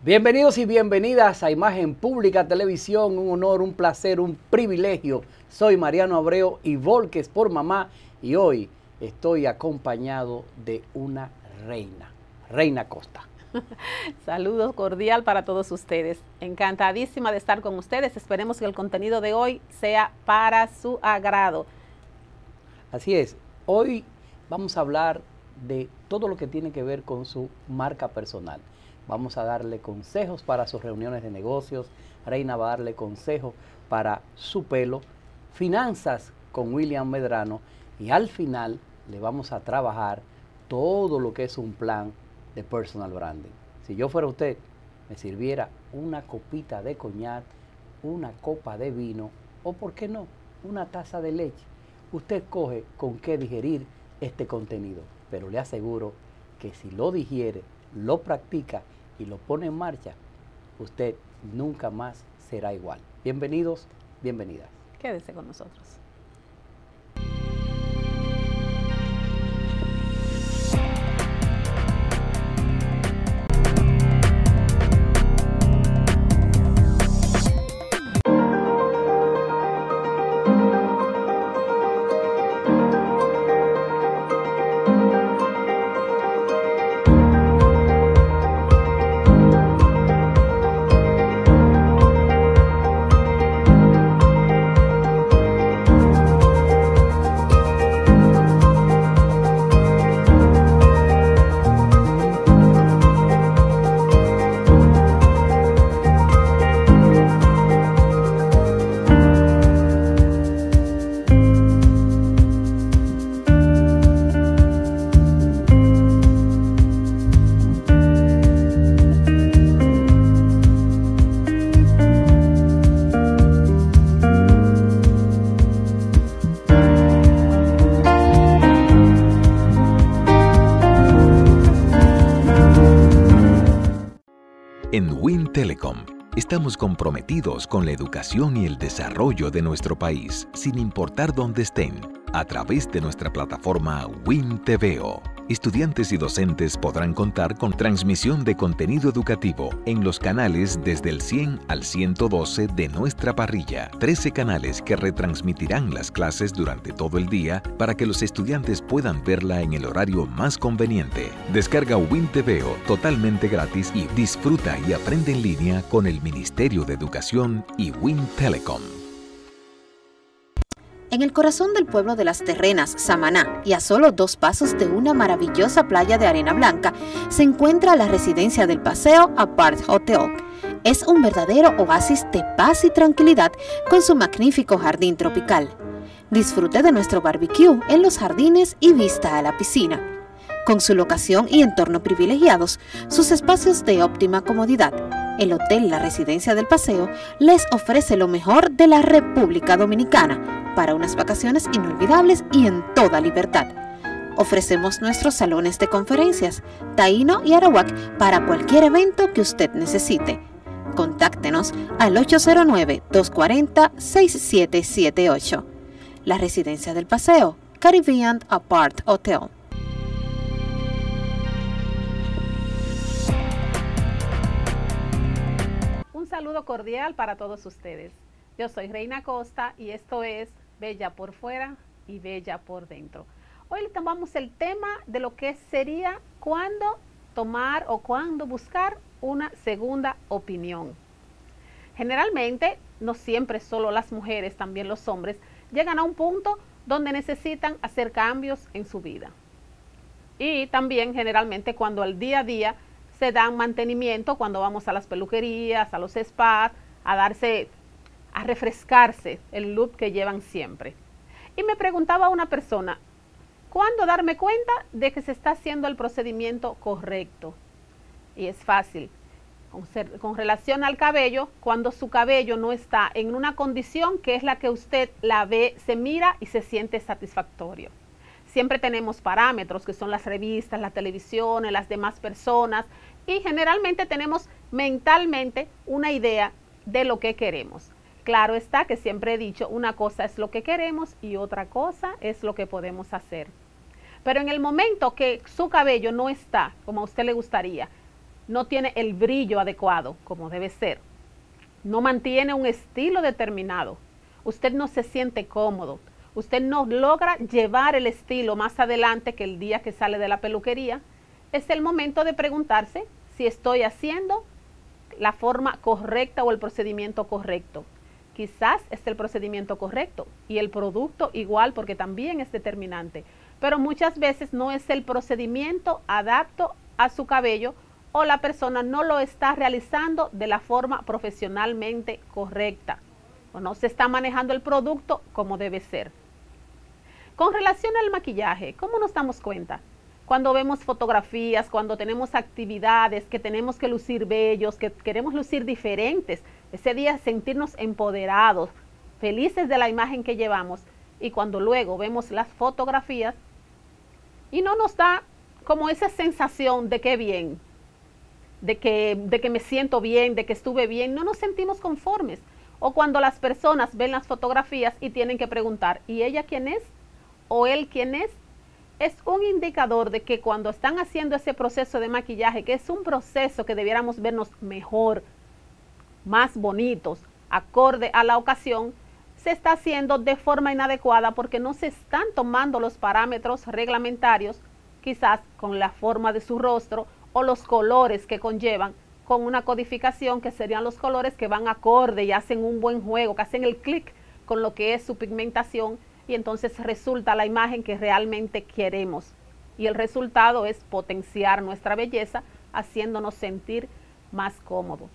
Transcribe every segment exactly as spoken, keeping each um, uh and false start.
Bienvenidos y bienvenidas a Imagen Pública Televisión, un honor, un placer, un privilegio. Soy Mariano Abreu y Volques por Mamá y hoy estoy acompañado de una reina, Reina Costa. Saludos cordial para todos ustedes. Encantadísima de estar con ustedes. Esperemos que el contenido de hoy sea para su agrado. Así es, hoy vamos a hablar de todo lo que tiene que ver con su marca personal. Vamos a darle consejos para sus reuniones de negocios. Reina va a darle consejos para su pelo, finanzas con William Medrano y al final le vamos a trabajar todo lo que es un plan de personal branding. Si yo fuera usted, me sirviera una copita de coñac, una copa de vino o, ¿por qué no?, una taza de leche. Usted coge con qué digerir este contenido, pero le aseguro que si lo digiere, lo practica y lo pone en marcha, usted nunca más será igual. Bienvenidos, bienvenidas. Quédese con nosotros. En Win Telecom estamos comprometidos con la educación y el desarrollo de nuestro país, sin importar dónde estén, a través de nuestra plataforma Win T V O. Estudiantes y docentes podrán contar con transmisión de contenido educativo en los canales desde el cien al ciento doce de nuestra parrilla. trece canales que retransmitirán las clases durante todo el día para que los estudiantes puedan verla en el horario más conveniente. Descarga Win T V O totalmente gratis y disfruta y aprende en línea con el Ministerio de Educación y Win Telecom. En el corazón del pueblo de Las Terrenas, Samaná, y a solo dos pasos de una maravillosa playa de arena blanca, se encuentra la residencia del Paseo Apart Hotel. Es un verdadero oasis de paz y tranquilidad con su magnífico jardín tropical. Disfrute de nuestro barbecue en los jardines y vista a la piscina. Con su locación y entorno privilegiados, sus espacios de óptima comodidad, el Hotel La Residencia del Paseo les ofrece lo mejor de la República Dominicana para unas vacaciones inolvidables y en toda libertad. Ofrecemos nuestros salones de conferencias, Taíno y Arawak para cualquier evento que usted necesite. Contáctenos al ocho cero nueve, dos cuatro cero, seis siete siete ocho. La Residencia del Paseo, Caribbean Apart Hotel. Un saludo cordial para todos ustedes. Yo soy Reina Costa y esto es Bella por fuera y Bella por dentro. Hoy le tomamos el tema de lo que sería cuándo tomar o cuándo buscar una segunda opinión. Generalmente, no siempre solo las mujeres, también los hombres, llegan a un punto donde necesitan hacer cambios en su vida. Y también generalmente cuando al día a día se dan mantenimiento, cuando vamos a las peluquerías, a los spas, a darse, a refrescarse el look que llevan siempre. Y me preguntaba una persona, ¿cuándo darme cuenta de que se está haciendo el procedimiento correcto? Y es fácil. Con, ser, con relación al cabello, cuando su cabello no está en una condición que es la que usted la ve, se mira y se siente satisfactorio. Siempre tenemos parámetros que son las revistas, la televisión, las demás personas y generalmente tenemos mentalmente una idea de lo que queremos. Claro está que siempre he dicho, una cosa es lo que queremos y otra cosa es lo que podemos hacer. Pero en el momento que su cabello no está como a usted le gustaría, no tiene el brillo adecuado como debe ser, no mantiene un estilo determinado, usted no se siente cómodo, usted no logra llevar el estilo más adelante que el día que sale de la peluquería, es el momento de preguntarse si estoy haciendo la forma correcta o el procedimiento correcto. Quizás es el procedimiento correcto y el producto igual, porque también es determinante, pero muchas veces no es el procedimiento adapto a su cabello o la persona no lo está realizando de la forma profesionalmente correcta o no se está manejando el producto como debe ser. Con relación al maquillaje, ¿cómo nos damos cuenta? Cuando vemos fotografías, cuando tenemos actividades, que tenemos que lucir bellos, que queremos lucir diferentes, ese día sentirnos empoderados, felices de la imagen que llevamos, y cuando luego vemos las fotografías y no nos da como esa sensación de que bien, de que, de que me siento bien, de que estuve bien, no nos sentimos conformes. O cuando las personas ven las fotografías y tienen que preguntar, ¿y ella quién es? ¿O él quién es? Es un indicador de que cuando están haciendo ese proceso de maquillaje, que es un proceso que debiéramos vernos mejor, más bonitos, acorde a la ocasión, se está haciendo de forma inadecuada porque no se están tomando los parámetros reglamentarios, quizás con la forma de su rostro o los colores que conllevan, con una codificación que serían los colores que van acorde y hacen un buen juego, que hacen el clic con lo que es su pigmentación, y entonces resulta la imagen que realmente queremos. Y el resultado es potenciar nuestra belleza, haciéndonos sentir más cómodos.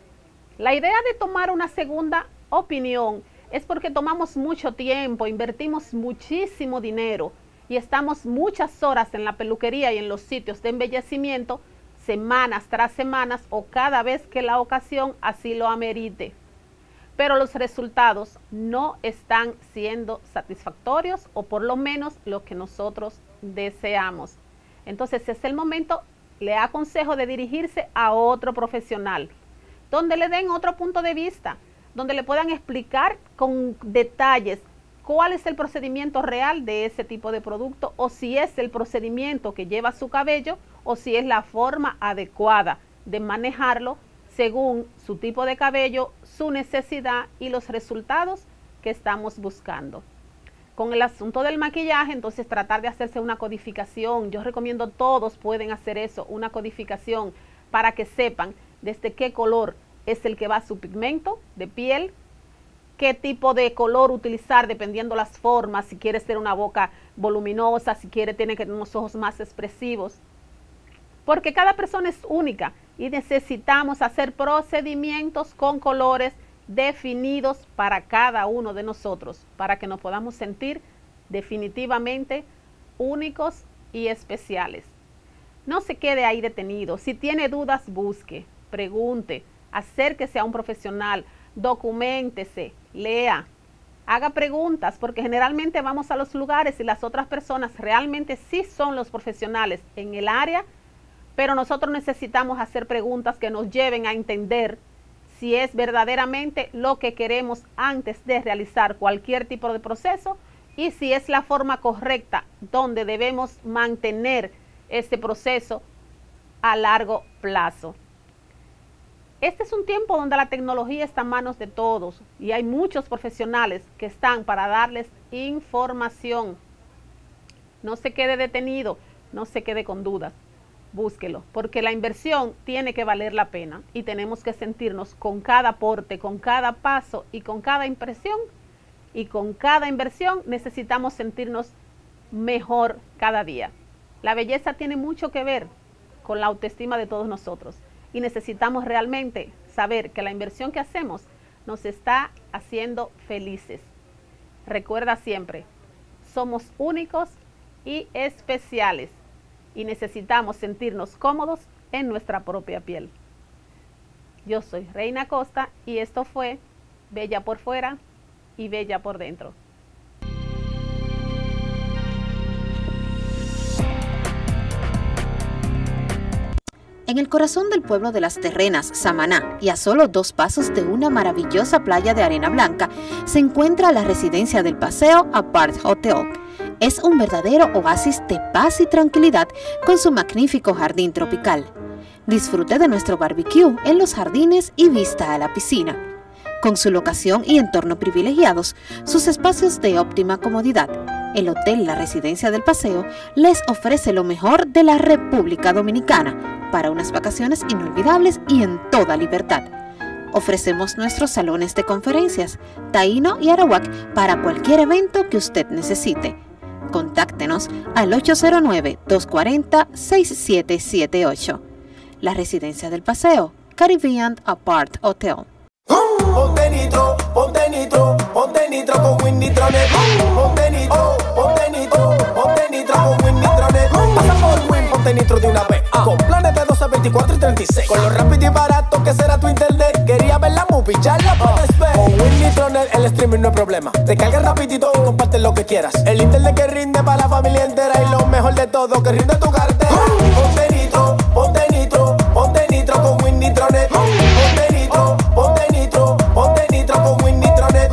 La idea de tomar una segunda opinión es porque tomamos mucho tiempo, invertimos muchísimo dinero y estamos muchas horas en la peluquería y en los sitios de embellecimiento, semanas tras semanas o cada vez que la ocasión así lo amerite. Pero los resultados no están siendo satisfactorios o por lo menos lo que nosotros deseamos. Entonces es el momento, le aconsejo, de dirigirse a otro profesional, donde le den otro punto de vista, donde le puedan explicar con detalles cuál es el procedimiento real de ese tipo de producto, o si es el procedimiento que lleva su cabello, o si es la forma adecuada de manejarlo según su tipo de cabello, su necesidad y los resultados que estamos buscando. Con el asunto del maquillaje, entonces tratar de hacerse una codificación. Yo recomiendo, todos pueden hacer eso, una codificación, para que sepan desde qué color es el que va su pigmento de piel, qué tipo de color utilizar dependiendo las formas, si quiere ser una boca voluminosa, si quiere tiene que tener unos ojos más expresivos, porque cada persona es única y necesitamos hacer procedimientos con colores definidos para cada uno de nosotros, para que nos podamos sentir definitivamente únicos y especiales. No se quede ahí detenido. Si tiene dudas, busque, pregunte, acérquese a un profesional, documéntese, lea, haga preguntas, porque generalmente vamos a los lugares y las otras personas realmente sí son los profesionales en el área, pero nosotros necesitamos hacer preguntas que nos lleven a entender si es verdaderamente lo que queremos antes de realizar cualquier tipo de proceso y si es la forma correcta donde debemos mantener este proceso a largo plazo. Este es un tiempo donde la tecnología está en manos de todos y hay muchos profesionales que están para darles información. No se quede detenido, no se quede con dudas. Búsquelo, porque la inversión tiene que valer la pena y tenemos que sentirnos con cada aporte, con cada paso y con cada impresión y con cada inversión necesitamos sentirnos mejor cada día. La belleza tiene mucho que ver con la autoestima de todos nosotros y necesitamos realmente saber que la inversión que hacemos nos está haciendo felices. Recuerda siempre, somos únicos y especiales y necesitamos sentirnos cómodos en nuestra propia piel. Yo soy Reina Costa y esto fue Bella por Fuera y Bella por Dentro. En el corazón del pueblo de Las Terrenas, Samaná, y a solo dos pasos de una maravillosa playa de arena blanca, se encuentra la residencia del Paseo Apart Hotel. Es un verdadero oasis de paz y tranquilidad con su magnífico jardín tropical. Disfrute de nuestro barbecue en los jardines y vista a la piscina. Con su locación y entorno privilegiados, sus espacios de óptima comodidad, el Hotel La Residencia del Paseo les ofrece lo mejor de la República Dominicana para unas vacaciones inolvidables y en toda libertad. Ofrecemos nuestros salones de conferencias, Taíno y Arawak para cualquier evento que usted necesite. Contáctenos al ocho cero nueve, dos cuatro cero, seis siete siete ocho. La Residencia del Paseo, Caribbean Apart Hotel. Ponte nitro, ponte nitro, ponte nitro con Winnitronet. Ponte nitro, ponte nitro, ponte nitro con Winnitronet. Pasa por Win, ponte nitro de una vez. Con planes de doce, veinticuatro y treinta y seis. Con lo rápido y barato que será tu internet. Quería ver la movie, ya la puedes ver. Con Winnitronet el streaming no es problema. Te cargas rapidito y compartes lo que quieras. El internet que rinde para la familia entera. Y lo mejor de todo, que rinde tu cartera. Ponte nitro, ponte nitro, ponte nitro con Winnitronet. Ponte nitro, ponte nitro, ponte nitro con Winnitronet.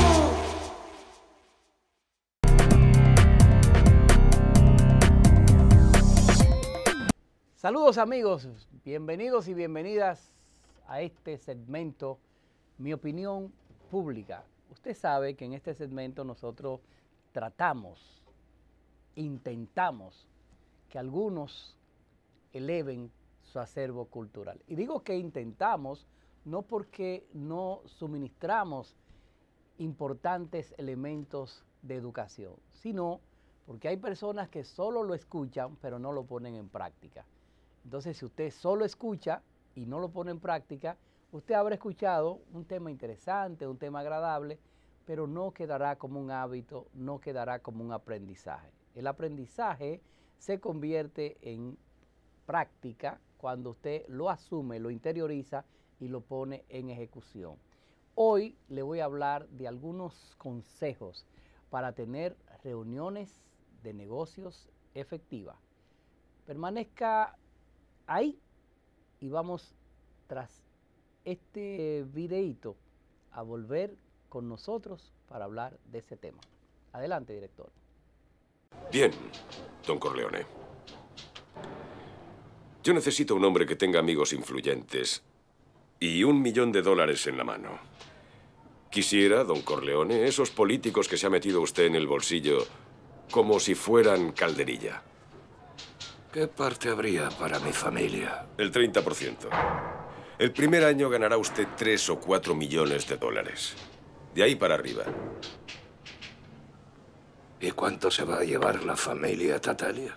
Saludos amigos, bienvenidos y bienvenidas a este segmento, Mi Opinión Pública. Usted sabe que en este segmento nosotros tratamos, intentamos que algunos eleven su acervo cultural. Y digo que intentamos no porque no suministramos importantes elementos de educación, sino porque hay personas que solo lo escuchan pero no lo ponen en práctica. Entonces, si usted solo escucha y no lo pone en práctica, usted habrá escuchado un tema interesante, un tema agradable, pero no quedará como un hábito, no quedará como un aprendizaje. El aprendizaje se convierte en práctica cuando usted lo asume, lo interioriza y lo pone en ejecución. Hoy le voy a hablar de algunos consejos para tener reuniones de negocios efectivas. Permanezca ahí y vamos tras este videíto a volver con nosotros para hablar de ese tema. Adelante, director. Bien, don Corleone. Yo necesito un hombre que tenga amigos influyentes y un millón de dólares en la mano. Quisiera, don Corleone, esos políticos que se ha metido usted en el bolsillo como si fueran calderilla. ¿Qué parte habría para mi familia? El treinta por ciento. El primer año ganará usted tres o cuatro millones de dólares. De ahí para arriba. ¿Y cuánto se va a llevar la familia Tattaglia?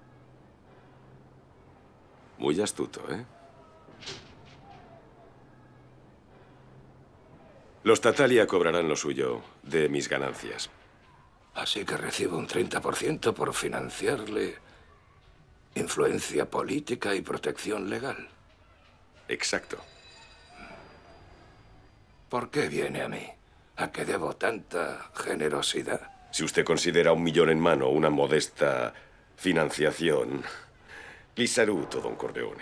Muy astuto, ¿eh? Los Tattaglia cobrarán lo suyo de mis ganancias. Así que recibo un treinta por ciento por financiarle influencia política y protección legal. Exacto. ¿Por qué viene a mí? ¿A qué debo tanta generosidad? Si usted considera un millón en mano una modesta financiación, li saluto, don Corleone.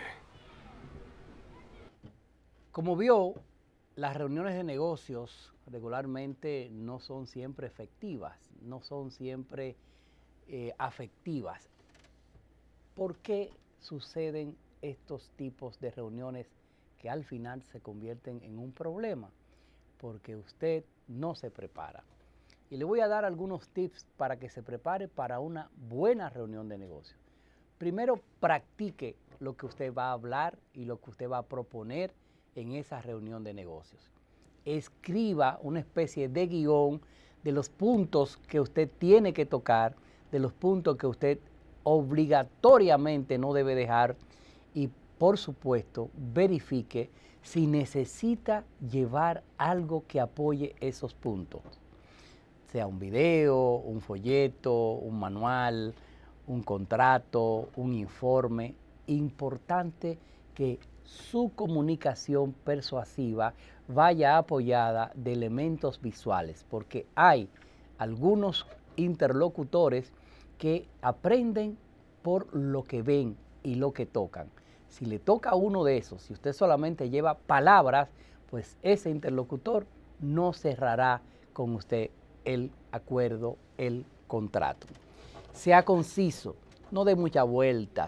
Como vio, las reuniones de negocios regularmente no son siempre efectivas, no son siempre eh, afectivas. ¿Por qué suceden estos tipos de reuniones que al final se convierten en un problema? Porque usted no se prepara. Y le voy a dar algunos tips para que se prepare para una buena reunión de negocios. Primero, practique lo que usted va a hablar y lo que usted va a proponer en esa reunión de negocios. Escriba una especie de guión de los puntos que usted tiene que tocar, de los puntos que usted obligatoriamente no debe dejar y, por supuesto, verifique si necesita llevar algo que apoye esos puntos. Sea un video, un folleto, un manual, un contrato, un informe. Importante que su comunicación persuasiva vaya apoyada de elementos visuales, porque hay algunos interlocutores que aprenden por lo que ven y lo que tocan. Si le toca a uno de esos, si usted solamente lleva palabras, pues ese interlocutor no cerrará con usted el acuerdo, el contrato. Sea conciso, no dé muchas vueltas,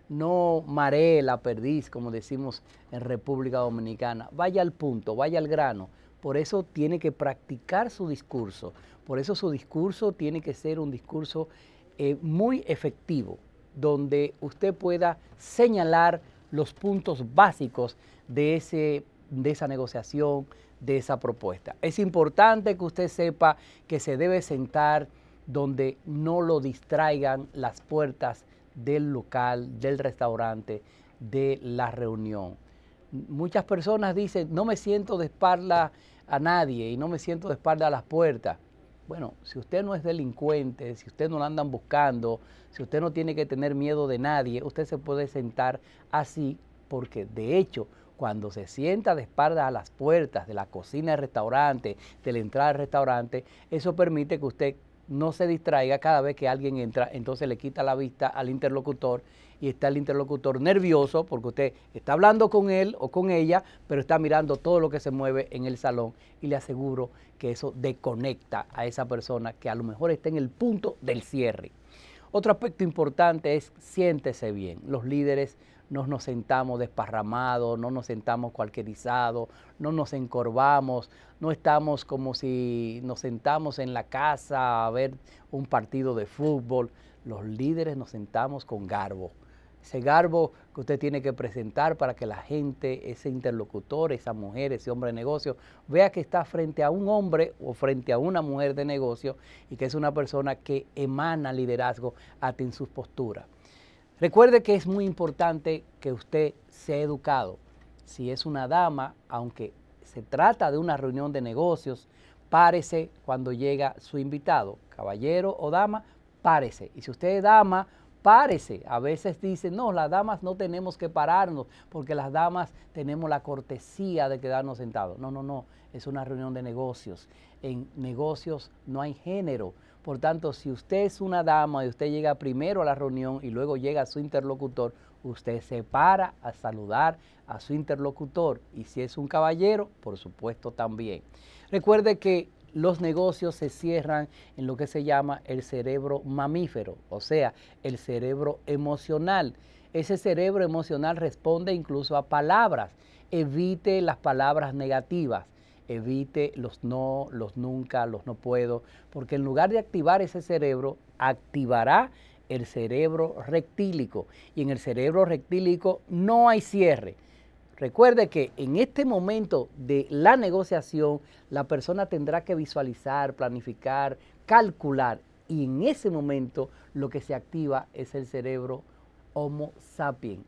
no maree la perdiz, como decimos en República Dominicana. Vaya al punto, vaya al grano. Por eso tiene que practicar su discurso. Por eso su discurso tiene que ser un discurso eh, muy efectivo, donde usted pueda señalar los puntos básicos de, ese, de esa negociación, de esa propuesta. Es importante que usted sepa que se debe sentar donde no lo distraigan las puertas del local, del restaurante, de la reunión. Muchas personas dicen, no me siento de espalda a nadie y no me siento de espalda a las puertas. Bueno, si usted no es delincuente, si usted no lo andan buscando, si usted no tiene que tener miedo de nadie, usted se puede sentar así, porque de hecho, cuando se sienta de espalda a las puertas de la cocina del restaurante, de la entrada del restaurante, eso permite que usted no se distraiga cada vez que alguien entra, entonces le quita la vista al interlocutor y está el interlocutor nervioso porque usted está hablando con él o con ella, pero está mirando todo lo que se mueve en el salón y le aseguro que eso desconecta a esa persona que a lo mejor está en el punto del cierre. Otro aspecto importante es siéntese bien. Los líderes no nos sentamos desparramados, no nos sentamos cualquierizados, no nos encorvamos, no estamos como si nos sentamos en la casa a ver un partido de fútbol. Los líderes nos sentamos con garbo. Ese garbo que usted tiene que presentar para que la gente, ese interlocutor, esa mujer, ese hombre de negocio, vea que está frente a un hombre o frente a una mujer de negocio y que es una persona que emana liderazgo hasta en sus posturas. Recuerde que es muy importante que usted sea educado. Si es una dama, aunque se trata de una reunión de negocios, párese cuando llega su invitado. Caballero o dama, párese. Y si usted es dama, párese. A veces dicen, no, las damas no tenemos que pararnos porque las damas tenemos la cortesía de quedarnos sentados. No, no, no, es una reunión de negocios. En negocios no hay género. Por tanto, si usted es una dama y usted llega primero a la reunión y luego llega a su interlocutor, usted se para a saludar a su interlocutor. Y si es un caballero, por supuesto también. Recuerde que los negocios se cierran en lo que se llama el cerebro mamífero, o sea, el cerebro emocional. Ese cerebro emocional responde incluso a palabras. Evite las palabras negativas. Evite los no, los nunca, los no puedo, porque en lugar de activar ese cerebro, activará el cerebro rectílico. Y en el cerebro rectílico no hay cierre. Recuerde que en este momento de la negociación, la persona tendrá que visualizar, planificar, calcular. Y en ese momento lo que se activa es el cerebro Homo sapiens.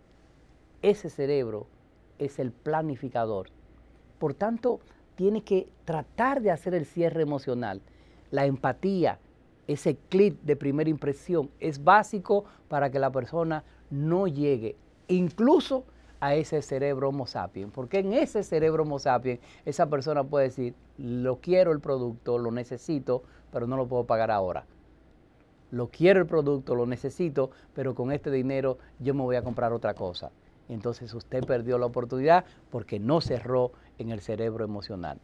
Ese cerebro es el planificador. Por tanto, tiene que tratar de hacer el cierre emocional. La empatía, ese clic de primera impresión, es básico para que la persona no llegue incluso a ese cerebro Homo sapiens. Porque en ese cerebro Homo sapiens, esa persona puede decir, lo quiero el producto, lo necesito, pero no lo puedo pagar ahora. Lo quiero el producto, lo necesito, pero con este dinero yo me voy a comprar otra cosa. Entonces usted perdió la oportunidad porque no cerró en el cerebro emocional.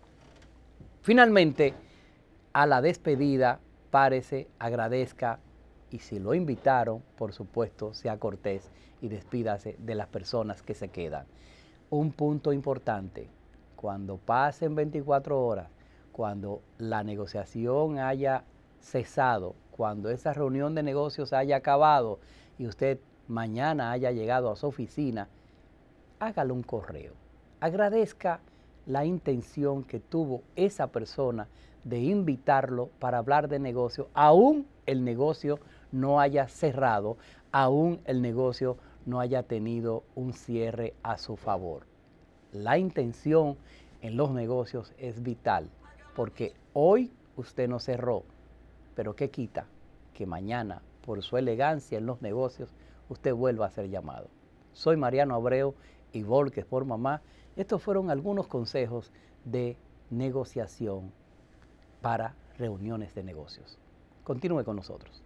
Finalmente, a la despedida, párese, agradezca y si lo invitaron, por supuesto, sea cortés y despídase de las personas que se quedan. Un punto importante, cuando pasen veinticuatro horas, cuando la negociación haya cesado, cuando esa reunión de negocios haya acabado y usted mañana haya llegado a su oficina, hágale un correo. Agradezca la intención que tuvo esa persona de invitarlo para hablar de negocio, aún el negocio no haya cerrado, aún el negocio no haya tenido un cierre a su favor. La intención en los negocios es vital, porque hoy usted no cerró, pero ¿qué quita? Que mañana, por su elegancia en los negocios, usted vuelva a ser llamado. Soy Mariano Abreu y Volques por Mamá. Estos fueron algunos consejos de negociación para reuniones de negocios. Continúe con nosotros.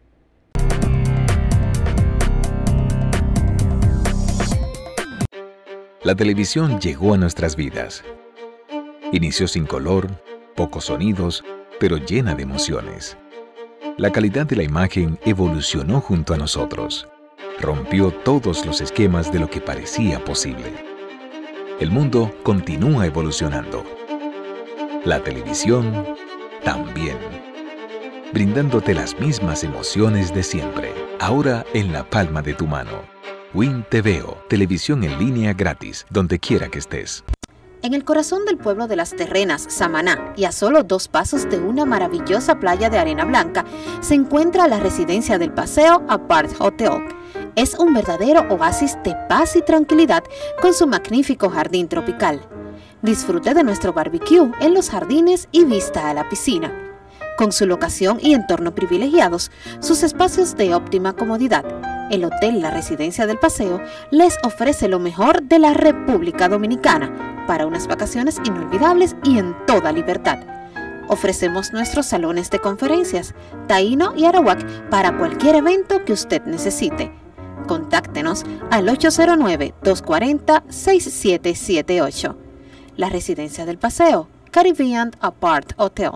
La televisión llegó a nuestras vidas. Inició sin color, pocos sonidos, pero llena de emociones. La calidad de la imagen evolucionó junto a nosotros. rompió todos los esquemas de lo que parecía posible. El mundo continúa evolucionando. La televisión también, brindándote las mismas emociones de siempre, ahora en la palma de tu mano. Win T V O, televisión en línea gratis, donde quiera que estés. En el corazón del pueblo de Las Terrenas, Samaná, y a solo dos pasos de una maravillosa playa de arena blanca, se encuentra la residencia del Paseo Apart Hotel. Es un verdadero oasis de paz y tranquilidad con su magnífico jardín tropical. Disfrute de nuestro barbecue en los jardines y vista a la piscina. Con su locación y entorno privilegiados, sus espacios de óptima comodidad, el Hotel La Residencia del Paseo les ofrece lo mejor de la República Dominicana para unas vacaciones inolvidables y en toda libertad. Ofrecemos nuestros salones de conferencias, Taíno y Arawak para cualquier evento que usted necesite. Contáctenos al ocho cero nueve, dos cuatro cero, seis siete siete ocho. La Residencia del Paseo, Caribbean Apart Hotel.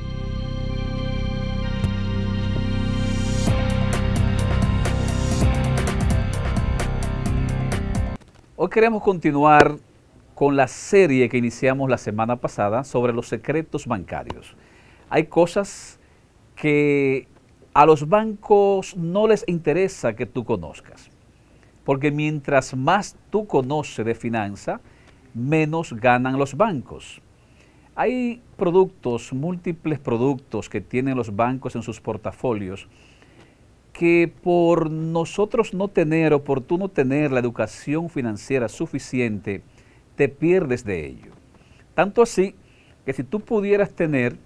Hoy queremos continuar con la serie que iniciamos la semana pasada sobre los secretos bancarios. Hay cosas que a los bancos no les interesa que tú conozcas, porque mientras más tú conoces de finanzas, menos ganan los bancos. Hay productos, múltiples productos que tienen los bancos en sus portafolios que por nosotros no tener o por tú no tener la educación financiera suficiente, te pierdes de ello. Tanto así que si tú pudieras tener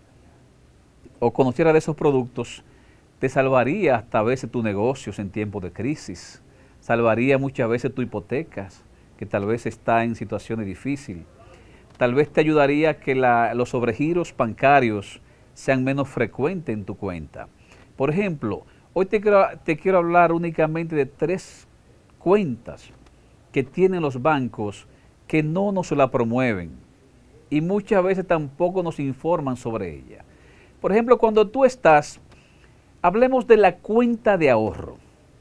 o conocieras de esos productos, te salvaría hasta a veces tus negocios en tiempos de crisis, salvaría muchas veces tus hipotecas, que tal vez está en situaciones difíciles. Tal vez te ayudaría a que la, los sobregiros bancarios sean menos frecuentes en tu cuenta. Por ejemplo, hoy te quiero, te quiero hablar únicamente de tres cuentas que tienen los bancos que no nos la promueven y muchas veces tampoco nos informan sobre ella. Por ejemplo, cuando tú estás, hablemos de la cuenta de ahorro.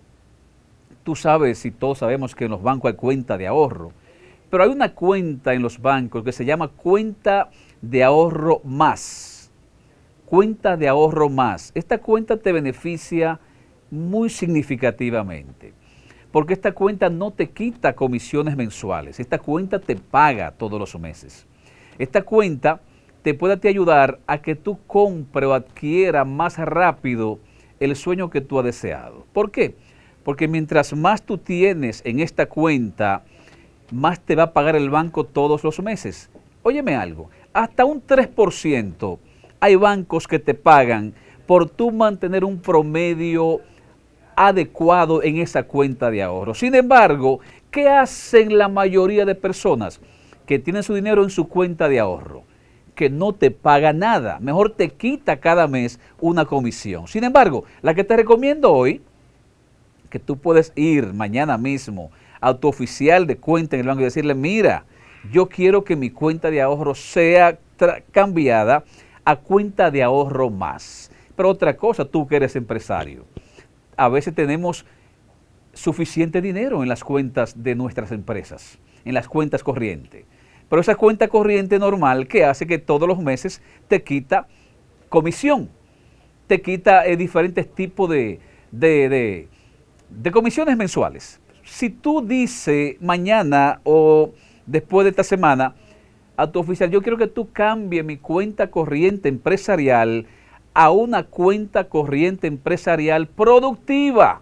Tú sabes y todos sabemos que en los bancos hay cuenta de ahorro, pero hay una cuenta en los bancos que se llama cuenta de ahorro más. Cuenta de ahorro más. Esta cuenta te beneficia muy significativamente, porque esta cuenta no te quita comisiones mensuales, esta cuenta te paga todos los meses. Esta cuenta te puede te ayudar a que tú compre o adquiera más rápido el sueño que tú has deseado. ¿Por qué? Porque mientras más tú tienes en esta cuenta, más te va a pagar el banco todos los meses. Óyeme algo, hasta un tres por ciento hay bancos que te pagan por tú mantener un promedio adecuado en esa cuenta de ahorro. Sin embargo, ¿qué hacen la mayoría de personas que tienen su dinero en su cuenta de ahorro? Que no te paga nada, mejor te quita cada mes una comisión. Sin embargo, la que te recomiendo hoy, que tú puedes ir mañana mismo a tu oficial de cuenta en el banco y decirle, mira, yo quiero que mi cuenta de ahorro sea cambiada a cuenta de ahorro más. Pero otra cosa, tú que eres empresario, a veces tenemos suficiente dinero en las cuentas de nuestras empresas, en las cuentas corrientes. Pero esa cuenta corriente normal que hace que todos los meses te quita comisión, te quita eh, diferentes tipos de, de, de, de comisiones mensuales. Si tú dices mañana o después de esta semana a tu oficial, yo quiero que tú cambies mi cuenta corriente empresarial a una cuenta corriente empresarial productiva,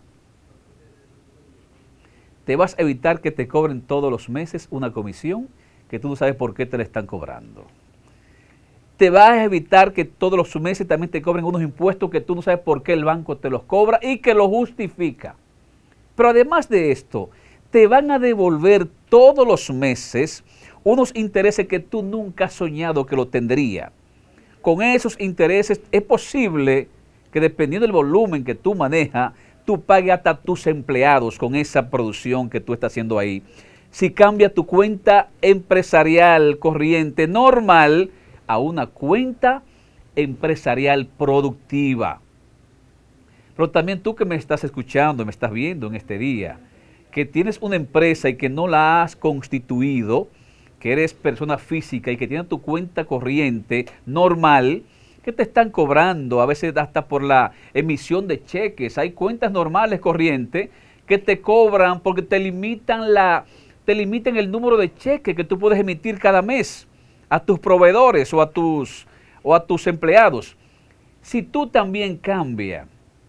te vas a evitar que te cobren todos los meses una comisión que tú no sabes por qué te la están cobrando. Te vas a evitar que todos los meses también te cobren unos impuestos que tú no sabes por qué el banco te los cobra y que lo justifica. Pero además de esto, te van a devolver todos los meses unos intereses que tú nunca has soñado que lo tendría. Con esos intereses es posible que dependiendo del volumen que tú manejas, tú pagues hasta tus empleados con esa producción que tú estás haciendo ahí. Si cambia tu cuenta empresarial corriente normal a una cuenta empresarial productiva. Pero también tú que me estás escuchando, me estás viendo en este día, que tienes una empresa y que no la has constituido, que eres persona física y que tienes tu cuenta corriente normal, que te están cobrando, a veces hasta por la emisión de cheques. Hay cuentas normales corrientes que te cobran porque te limitan, la, te limitan el número de cheques que tú puedes emitir cada mes a tus proveedores o a tus, o a tus empleados. Si tú también cambias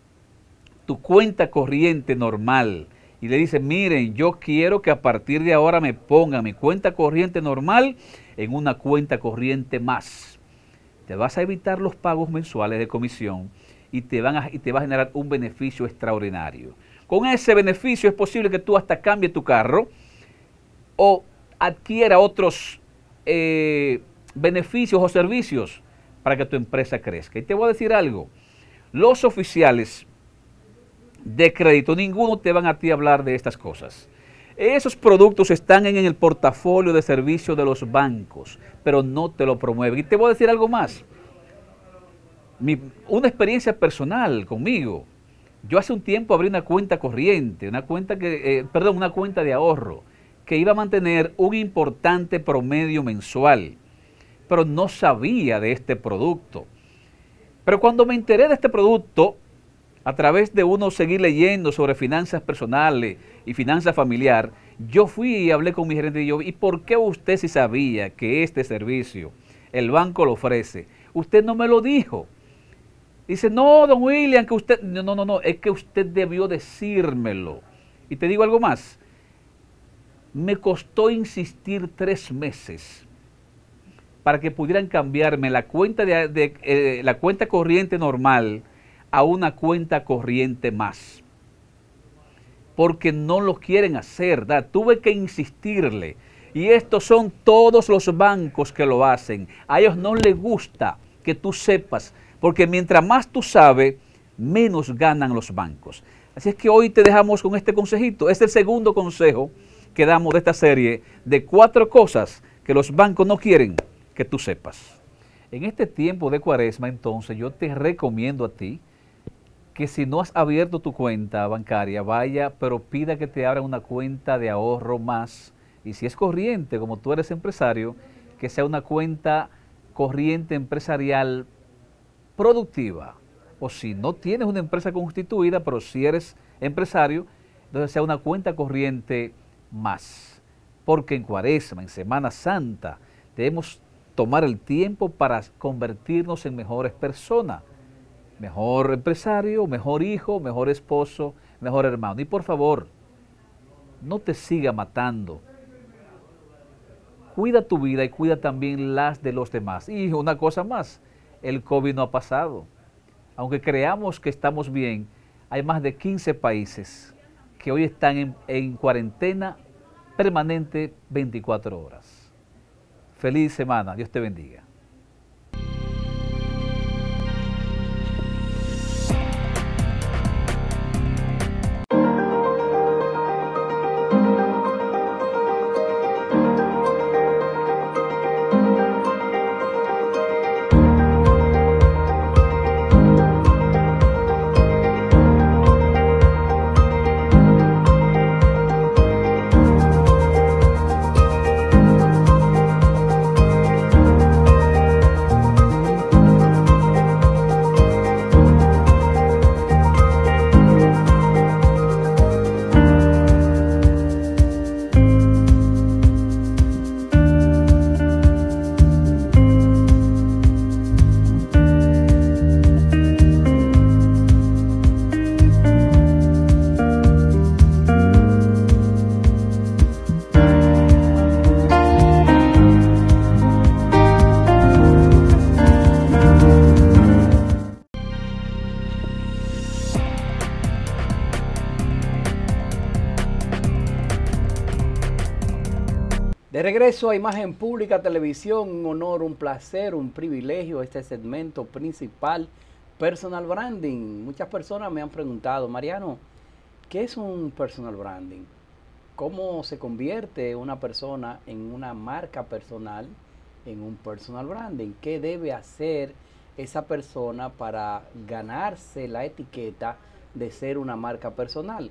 tu cuenta corriente normal y le dices, miren, yo quiero que a partir de ahora me pongan mi cuenta corriente normal en una cuenta corriente más, te vas a evitar los pagos mensuales de comisión y te, van a, y te va a generar un beneficio extraordinario. Con ese beneficio es posible que tú hasta cambies tu carro o adquiera otros eh, beneficios o servicios para que tu empresa crezca. Y te voy a decir algo, los oficiales de crédito, ninguno te van a ti a hablar de estas cosas. Esos productos están en el portafolio de servicios de los bancos, pero no te lo promueven. Y te voy a decir algo más. Mi, una experiencia personal conmigo. Yo hace un tiempo abrí una cuenta corriente, una cuenta que, eh, perdón, una cuenta de ahorro que iba a mantener un importante promedio mensual, pero no sabía de este producto. Pero cuando me enteré de este producto, a través de uno seguir leyendo sobre finanzas personales y finanzas familiar, yo fui y hablé con mi gerente y yo, ¿y por qué usted si sabía que este servicio el banco lo ofrece? Usted no me lo dijo. Dice, no, don William, que usted, no, no, no, es que usted debió decírmelo. Y te digo algo más, me costó insistir tres meses para que pudieran cambiarme la cuenta, de, de eh, la cuenta corriente normal a una cuenta corriente más, porque no lo quieren hacer, ¿verdad? Tuve que insistirle, y estos son todos los bancos que lo hacen. A ellos no les gusta que tú sepas, porque mientras más tú sabes, menos ganan los bancos. Así es que hoy te dejamos con este consejito. Es el segundo consejo que damos de esta serie de cuatro cosas que los bancos no quieren que tú sepas. En este tiempo de Cuaresma, entonces, yo te recomiendo a ti que si no has abierto tu cuenta bancaria, vaya, pero pida que te abran una cuenta de ahorro más. Y si es corriente, como tú eres empresario, que sea una cuenta corriente empresarial productiva. O si no tienes una empresa constituida, pero si eres empresario, entonces sea una cuenta corriente más. Porque en Cuaresma, en Semana Santa, debemos tomar el tiempo para convertirnos en mejores personas. Mejor empresario, mejor hijo, mejor esposo, mejor hermano. Y por favor, no te siga matando. Cuida tu vida y cuida también las de los demás. Y una cosa más, el COVID no ha pasado. Aunque creamos que estamos bien, hay más de quince países que hoy están en, en cuarentena permanente veinticuatro horas. Feliz semana, Dios te bendiga. De regreso a Imagen Pública Televisión, un honor, un placer, un privilegio, este segmento principal, Personal Branding. Muchas personas me han preguntado, Mariano, ¿qué es un Personal Branding? ¿Cómo se convierte una persona en una marca personal, en un Personal Branding? ¿Qué debe hacer esa persona para ganarse la etiqueta de ser una marca personal?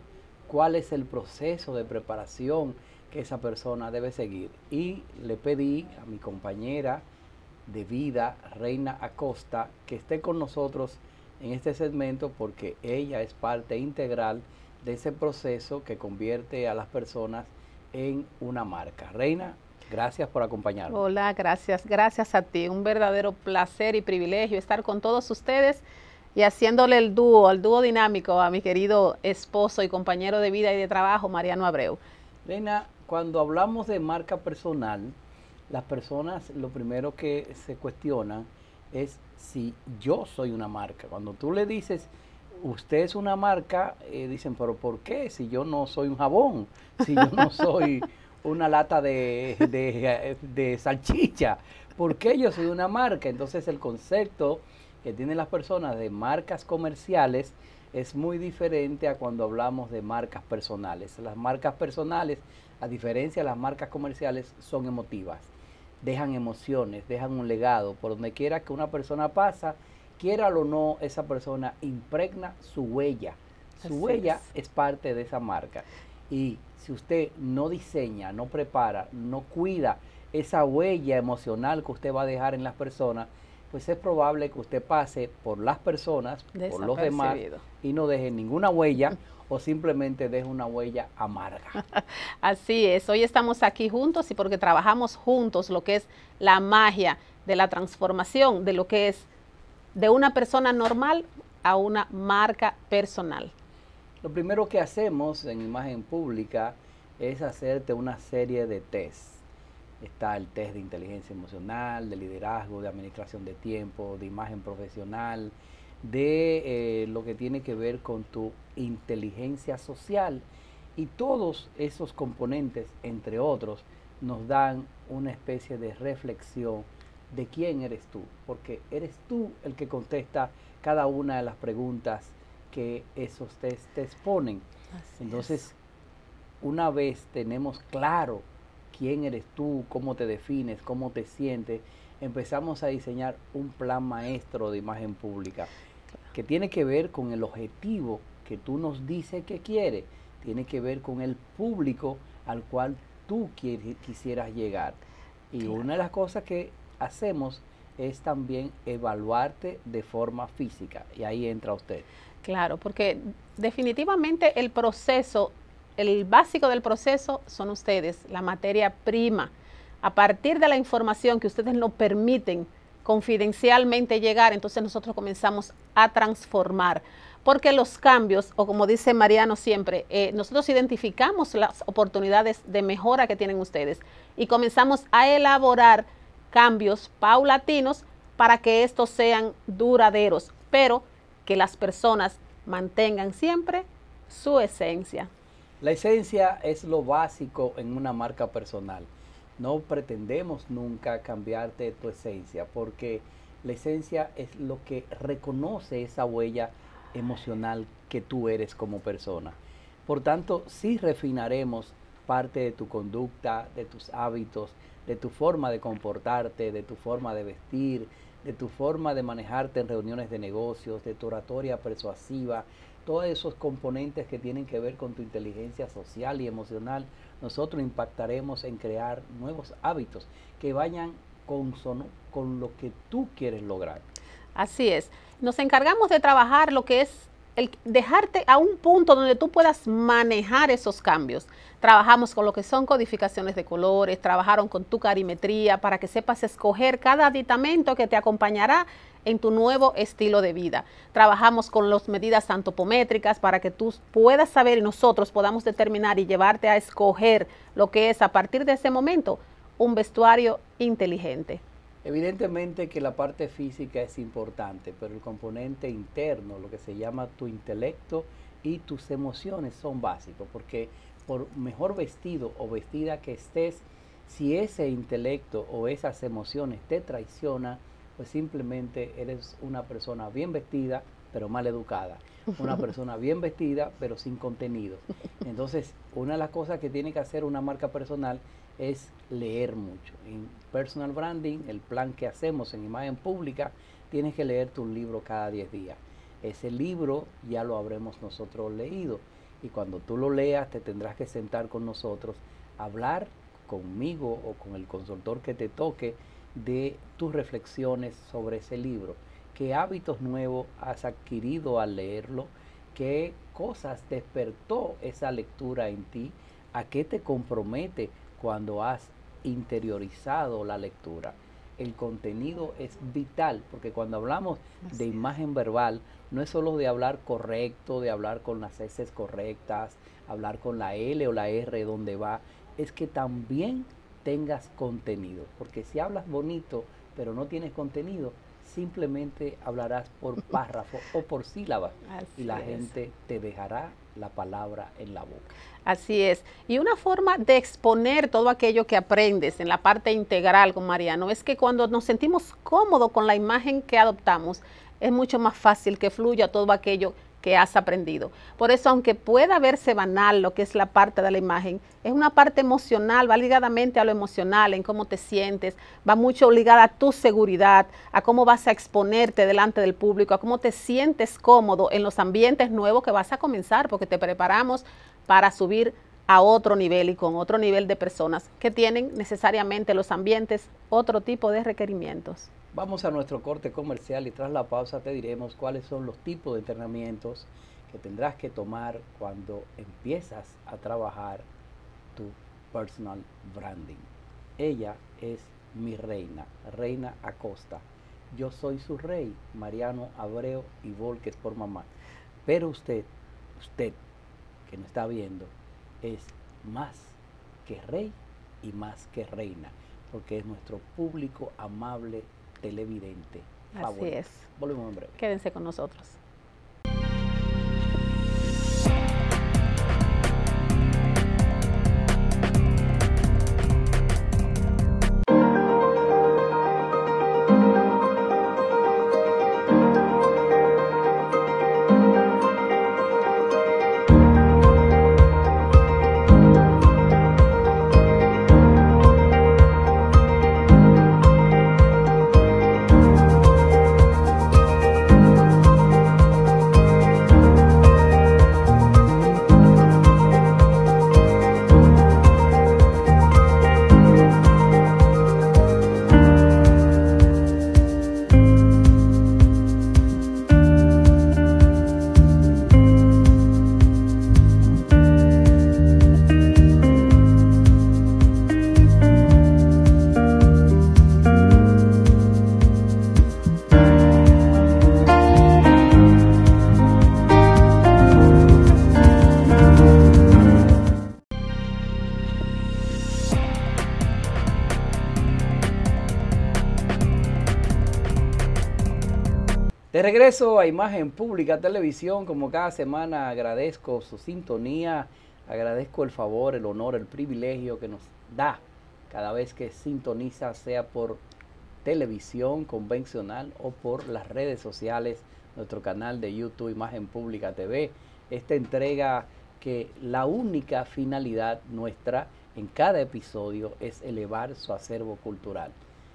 cuál es el proceso de preparación que esa persona debe seguir. Y le pedí a mi compañera de vida, Reina Acosta, que esté con nosotros en este segmento porque ella es parte integral de ese proceso que convierte a las personas en una marca. Reina, gracias por acompañarnos. Hola, gracias, gracias a ti. Un verdadero placer y privilegio estar con todos ustedes y haciéndole el dúo, el dúo dinámico a mi querido esposo y compañero de vida y de trabajo, Mariano Abreu. Reina, cuando hablamos de marca personal, las personas lo primero que se cuestionan es si yo soy una marca. Cuando tú le dices, usted es una marca, eh, dicen, pero ¿por qué? Si yo no soy un jabón, si yo no soy una lata de, de, de salchicha, ¿por qué yo soy una marca? Entonces el concepto que tienen las personas de marcas comerciales es muy diferente a cuando hablamos de marcas personales. Las marcas personales, a diferencia de las marcas comerciales, son emotivas. Dejan emociones, dejan un legado. Por donde quiera que una persona pasa, quiera o no, esa persona impregna su huella. Su Así huella es. es parte de esa marca. Y si usted no diseña, no prepara, no cuida esa huella emocional que usted va a dejar en las personas, pues es probable que usted pase por las personas, por los demás, Desapercibido. y no deje ninguna huella o simplemente deje una huella amarga. Así es, hoy estamos aquí juntos y porque trabajamos juntos lo que es la magia de la transformación de lo que es de una persona normal a una marca personal. Lo primero que hacemos en imagen pública es hacerte una serie de tests. Está el test de inteligencia emocional, de liderazgo, de administración de tiempo, de imagen profesional, de eh, lo que tiene que ver con tu inteligencia social. Y todos esos componentes, entre otros, nos dan una especie de reflexión de quién eres tú, porque eres tú el que contesta cada una de las preguntas que esos test te exponen. Así Entonces, es. una vez tenemos claro quién eres tú, cómo te defines, cómo te sientes, empezamos a diseñar un plan maestro de imagen pública que tiene que ver con el objetivo que tú nos dices que quieres, tiene que ver con el público al cual tú quieres, quisieras llegar. Y Claro. una de las cosas que hacemos es también evaluarte de forma física, y ahí entra usted. Claro, porque definitivamente el proceso, el básico del proceso son ustedes, la materia prima. A partir de la información que ustedes nos permiten confidencialmente llegar, entonces nosotros comenzamos a transformar. Porque los cambios, o como dice Mariano siempre, eh, nosotros identificamos las oportunidades de mejora que tienen ustedes y comenzamos a elaborar cambios paulatinos para que estos sean duraderos, pero que las personas mantengan siempre su esencia. La esencia es lo básico en una marca personal. No pretendemos nunca cambiarte tu esencia, porque la esencia es lo que reconoce esa huella emocional que tú eres como persona. Por tanto, sí refinaremos parte de tu conducta, de tus hábitos, de tu forma de comportarte, de tu forma de vestir, de tu forma de manejarte en reuniones de negocios, de tu oratoria persuasiva, todos esos componentes que tienen que ver con tu inteligencia social y emocional. Nosotros impactaremos en crear nuevos hábitos que vayan consono con lo que tú quieres lograr. Así es. Nos encargamos de trabajar lo que es el dejarte a un punto donde tú puedas manejar esos cambios. Trabajamos con lo que son codificaciones de colores, trabajaron con tu carimetría para que sepas escoger cada aditamento que te acompañará en tu nuevo estilo de vida. Trabajamos con las medidas antropométricas para que tú puedas saber y nosotros podamos determinar y llevarte a escoger lo que es a partir de ese momento un vestuario inteligente. Evidentemente que la parte física es importante, pero el componente interno, lo que se llama tu intelecto y tus emociones son básicos, porque por mejor vestido o vestida que estés, si ese intelecto o esas emociones te traicionan, pues simplemente eres una persona bien vestida, pero mal educada. Una persona bien vestida, pero sin contenido. Entonces, una de las cosas que tiene que hacer una marca personal es leer mucho. En personal branding, el plan que hacemos en imagen pública, tienes que leerte un libro cada diez días. Ese libro ya lo habremos nosotros leído. y cuando tú lo leas te tendrás que sentar con nosotros, hablar conmigo o con el consultor que te toque de tus reflexiones sobre ese libro. ¿Qué hábitos nuevos has adquirido al leerlo? ¿Qué cosas despertó esa lectura en ti? ¿A qué te compromete cuando has interiorizado la lectura? El contenido es vital, porque cuando hablamos Así de imagen verbal, no es solo de hablar correcto, de hablar con las eses correctas, hablar con la ele o la erre donde va, es que también tengas contenido, porque si hablas bonito, pero no tienes contenido, simplemente hablarás por párrafo o por sílaba y la es. gente te dejará la palabra en la boca. Así es. Y una forma de exponer todo aquello que aprendes en la parte integral con Mariano es que cuando nos sentimos cómodos con la imagen que adoptamos, es mucho más fácil que fluya todo aquello que has aprendido. Por eso, aunque pueda verse banal lo que es la parte de la imagen, es una parte emocional, va ligadamente a lo emocional, en cómo te sientes, va mucho ligada a tu seguridad, a cómo vas a exponerte delante del público, a cómo te sientes cómodo en los ambientes nuevos que vas a comenzar, porque te preparamos para subir a otro nivel y con otro nivel de personas que tienen necesariamente los ambientes otro tipo de requerimientos. Vamos a nuestro corte comercial y tras la pausa te diremos cuáles son los tipos de entrenamientos que tendrás que tomar cuando empiezas a trabajar tu personal branding. Ella es mi reina, Reina Acosta. Yo soy su rey, Mariano Abreu y Volques por mamá. Pero usted, usted que nos está viendo, es más que rey y más que reina, porque es nuestro público amable televidente favorito. Así es. Volvemos en breve. Quédense con nosotros. De regreso a Imagen Pública Televisión, como cada semana agradezco su sintonía, agradezco el favor, el honor, el privilegio que nos da cada vez que sintoniza, sea por televisión convencional o por las redes sociales, nuestro canal de YouTube Imagen Pública T V. Esta entrega que la única finalidad nuestra en cada episodio es elevar su acervo cultural.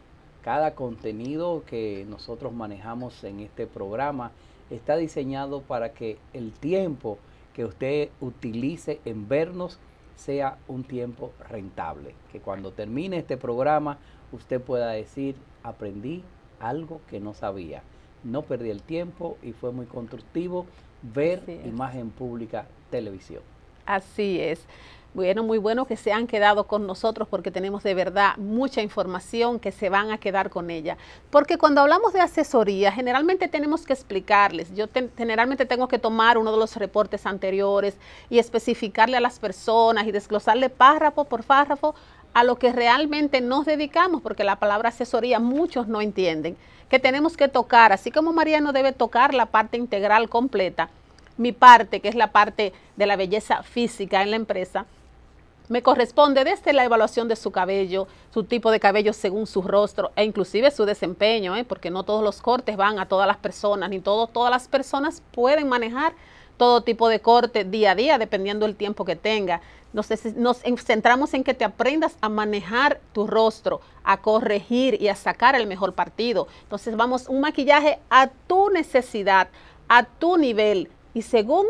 Cada contenido que nosotros manejamos en este programa está diseñado para que el tiempo que usted utilice en vernos sea un tiempo rentable. Que cuando termine este programa usted pueda decir, aprendí algo que no sabía. No perdí el tiempo y fue muy constructivo ver Imagen Pública Televisión. Así es. Bueno, muy bueno que se han quedado con nosotros porque tenemos de verdad mucha información que se van a quedar con ella. Porque cuando hablamos de asesoría, generalmente tenemos que explicarles. Yo te, generalmente tengo que tomar uno de los reportes anteriores y especificarle a las personas y desglosarle párrafo por párrafo a lo que realmente nos dedicamos, porque la palabra asesoría muchos no entienden, que tenemos que tocar, así como Mariano debe tocar la parte integral completa, mi parte, que es la parte de la belleza física en la empresa, me corresponde desde la evaluación de su cabello, su tipo de cabello según su rostro e inclusive su desempeño, ¿eh? porque no todos los cortes van a todas las personas, ni todo, todas las personas pueden manejar todo tipo de corte día a día, dependiendo del tiempo que tenga. Nos, nos centramos en que te aprendas a manejar tu rostro, a corregir y a sacar el mejor partido. Entonces vamos, un maquillaje a tu necesidad, a tu nivel y según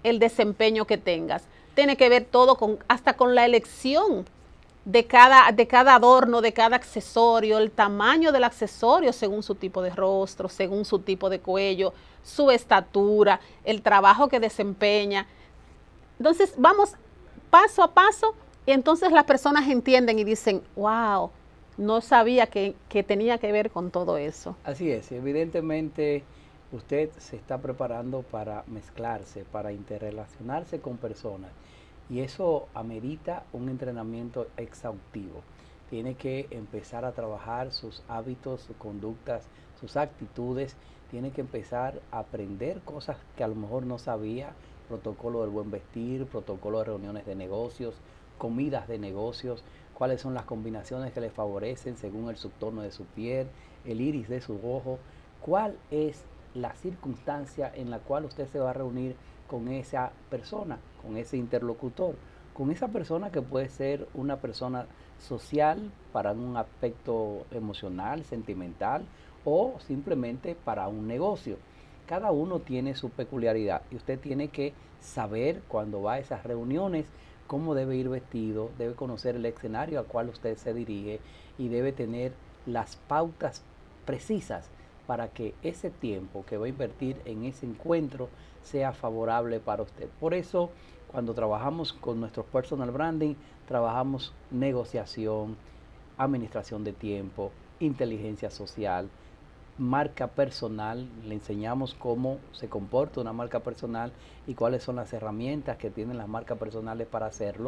el desempeño que tengas. Tiene que ver todo con, hasta con la elección de cada, de cada adorno, de cada accesorio, el tamaño del accesorio según su tipo de rostro, según su tipo de cuello, su estatura, el trabajo que desempeña. Entonces vamos paso a paso y entonces las personas entienden y dicen, wow, no sabía que, que tenía que ver con todo eso. Así es, evidentemente usted se está preparando para mezclarse, para interrelacionarse con personas. Y eso amerita un entrenamiento exhaustivo. Tiene que empezar a trabajar sus hábitos, sus conductas, sus actitudes. Tiene que empezar a aprender cosas que a lo mejor no sabía. Protocolo del buen vestir, protocolo de reuniones de negocios, comidas de negocios, cuáles son las combinaciones que le favorecen según el subtono de su piel, el iris de su ojo, cuál es la circunstancia en la cual usted se va a reunir con esa persona, con ese interlocutor, con esa persona que puede ser una persona social para un aspecto emocional, sentimental o simplemente para un negocio. Cada uno tiene su peculiaridad y usted tiene que saber cuando va a esas reuniones cómo debe ir vestido, debe conocer el escenario al cual usted se dirige y debe tener las pautas precisas para que ese tiempo que va a invertir en ese encuentro sea favorable para usted. Por eso, cuando trabajamos con nuestros personal branding, trabajamos negociación, administración de tiempo, inteligencia social, marca personal. Le enseñamos cómo se comporta una marca personal y cuáles son las herramientas que tienen las marcas personales para hacerlo.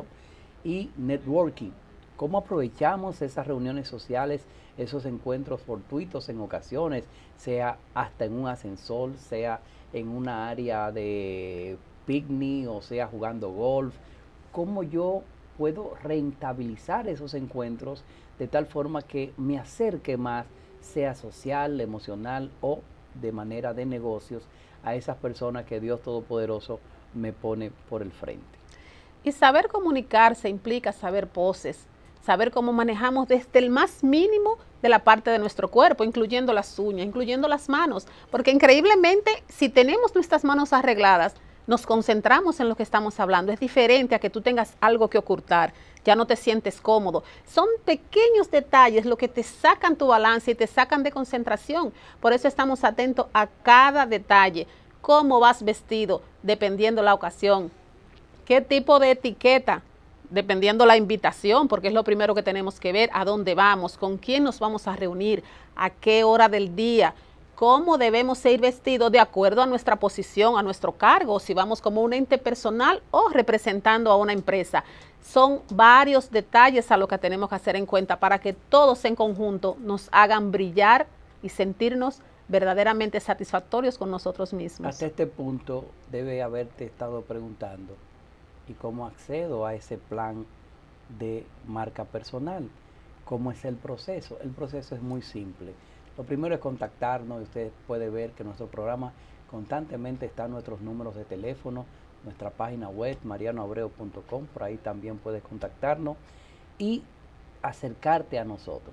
Y networking, cómo aprovechamos esas reuniones sociales, esos encuentros fortuitos en ocasiones, sea hasta en un ascensor, sea en una área de picnic o sea jugando golf. Cómo yo puedo rentabilizar esos encuentros de tal forma que me acerque más, sea social, emocional o de manera de negocios, a esas personas que Dios Todopoderoso me pone por el frente. Y saber comunicarse implica saber poses, saber cómo manejamos desde el más mínimo de la parte de nuestro cuerpo, incluyendo las uñas, incluyendo las manos, porque increíblemente si tenemos nuestras manos arregladas, nos concentramos en lo que estamos hablando. Es diferente a que tú tengas algo que ocultar, ya no te sientes cómodo. Son pequeños detalles lo que te sacan tu balance y te sacan de concentración. Por eso estamos atentos a cada detalle. Cómo vas vestido, dependiendo la ocasión. Qué tipo de etiqueta, dependiendo la invitación, porque es lo primero que tenemos que ver, a dónde vamos, con quién nos vamos a reunir, a qué hora del día, cómo debemos ir vestidos de acuerdo a nuestra posición, a nuestro cargo, si vamos como un ente personal o representando a una empresa. Son varios detalles a lo que tenemos que hacer en cuenta para que todos en conjunto nos hagan brillar y sentirnos verdaderamente satisfactorios con nosotros mismos. Hasta este punto debe haberte estado preguntando, ¿y cómo accedo a ese plan de marca personal? ¿Cómo es el proceso? El proceso es muy simple. Lo primero es contactarnos. Usted puede ver que nuestro programa constantemente está en nuestros números de teléfono, nuestra página web, mariano abreu punto com, por ahí también puedes contactarnos y acercarte a nosotros.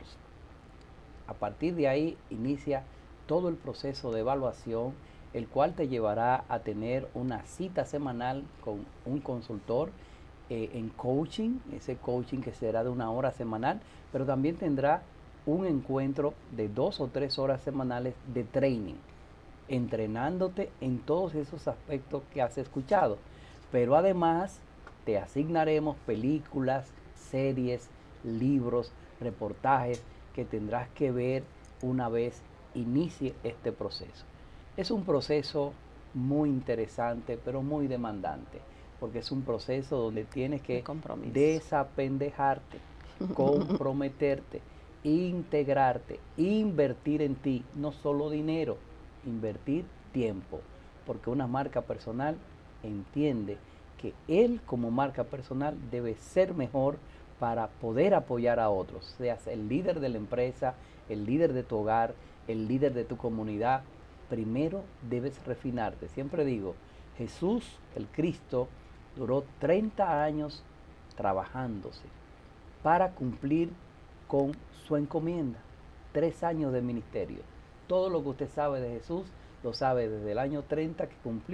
A partir de ahí inicia todo el proceso de evaluación, el cual te llevará a tener una cita semanal con un consultor eh, en coaching, ese coaching que será de una hora semanal, pero también tendrá un encuentro de dos o tres horas semanales de training, entrenándote en todos esos aspectos que has escuchado. Pero además te asignaremos películas, series, libros, reportajes que tendrás que ver una vez inicie este proceso. Es un proceso muy interesante, pero muy demandante, porque es un proceso donde tienes que desapendejarte, comprometerte, integrarte, invertir en ti, no solo dinero, invertir tiempo, porque una marca personal entiende que él como marca personal debe ser mejor para poder apoyar a otros, seas el líder de la empresa, el líder de tu hogar, el líder de tu comunidad. Primero debes refinarte. Siempre digo, Jesús, el Cristo, duró treinta años trabajándose para cumplir con su encomienda. Tres años de ministerio. Todo lo que usted sabe de Jesús, lo sabe desde el año treinta que cumplió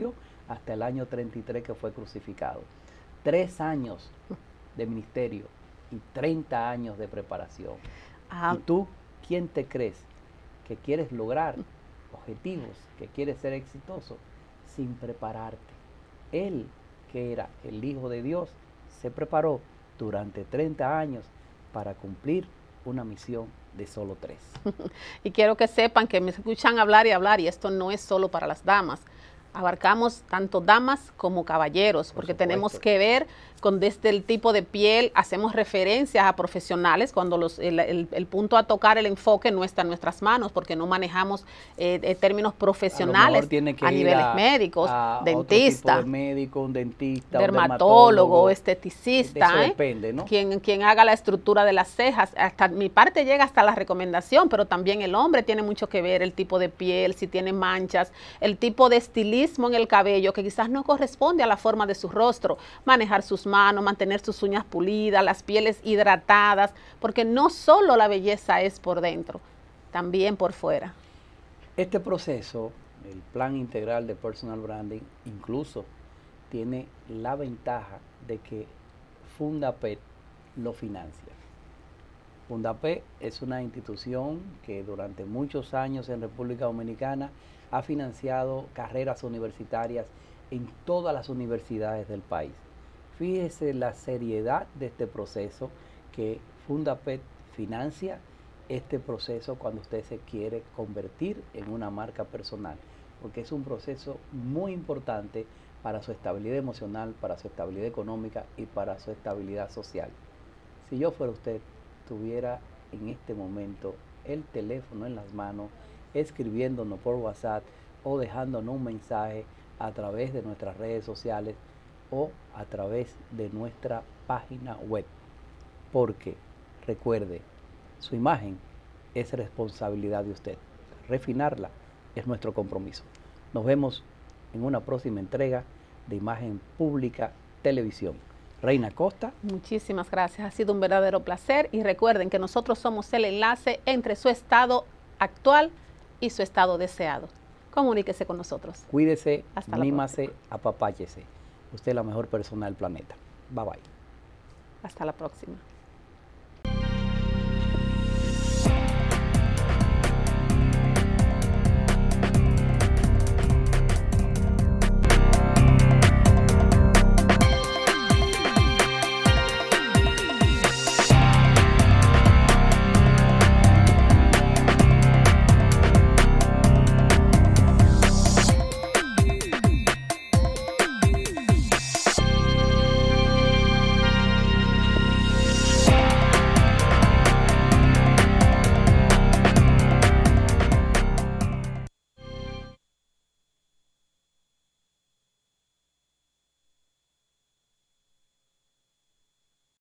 hasta el año treinta y tres que fue crucificado. Tres años de ministerio y treinta años de preparación. Ah. ¿Y tú quién te crees que quieres lograr objetivos, que quieres ser exitoso sin prepararte? Él, que era el Hijo de Dios, se preparó durante treinta años para cumplir una misión de solo tres. Y quiero que sepan que me escuchan hablar y hablar, y esto no es solo para las damas. Abarcamos tanto damas como caballeros, porque tenemos que ver con desde el tipo de piel, hacemos referencias a profesionales cuando los, el, el, el punto a tocar, el enfoque no está en nuestras manos, porque no manejamos eh, eh, términos profesionales a, a niveles a, médicos, a dentista, otro tipo de médico, un dentista, dermatólogo, un dermatólogo, esteticista, eso ¿eh? depende, ¿no? Quien, quien haga la estructura de las cejas, hasta mi parte llega hasta la recomendación, pero también el hombre tiene mucho que ver, el tipo de piel, si tiene manchas, el tipo de estilismo en el cabello que quizás no corresponde a la forma de su rostro, manejar sus manos, mantener sus uñas pulidas, las pieles hidratadas, porque no solo la belleza es por dentro, también por fuera. Este proceso, el plan integral de personal branding, incluso tiene la ventaja de que Fundapet lo financia. Fundapet es una institución que durante muchos años en República Dominicana ha financiado carreras universitarias en todas las universidades del país. Fíjese la seriedad de este proceso, que Fundapet financia este proceso cuando usted se quiere convertir en una marca personal, porque es un proceso muy importante para su estabilidad emocional, para su estabilidad económica y para su estabilidad social. Si yo fuera usted, tuviera en este momento el teléfono en las manos, escribiéndonos por WhatsApp o dejándonos un mensaje a través de nuestras redes sociales o a través de nuestra página web. Porque, recuerde, su imagen es responsabilidad de usted. Refinarla es nuestro compromiso. Nos vemos en una próxima entrega de Imagen Pública Televisión. Reina Costa. Muchísimas gracias, ha sido un verdadero placer, y recuerden que nosotros somos el enlace entre su estado actual y su estado deseado. Comuníquese con nosotros. Cuídese, Hasta mímase, apapáchese. Usted es la mejor persona del planeta. Bye bye. Hasta la próxima.